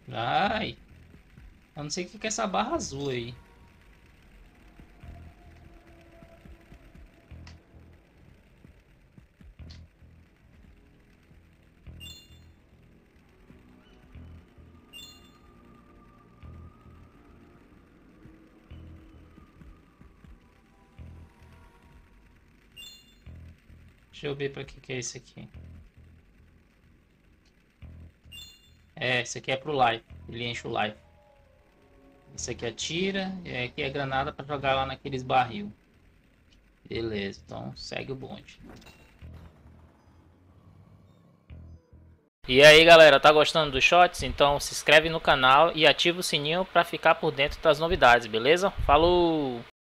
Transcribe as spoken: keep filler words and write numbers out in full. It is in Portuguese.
Ai, eu não sei o que que é essa barra azul aí. Deixa eu ver pra que que é esse aqui. É, esse aqui é pro life. Ele enche o life. Esse aqui atira. E aqui é granada pra jogar lá naqueles barril. Beleza, então segue o bonde. E aí galera, tá gostando dos shots? Então se inscreve no canal e ativa o sininho para ficar por dentro das novidades, beleza? Falou!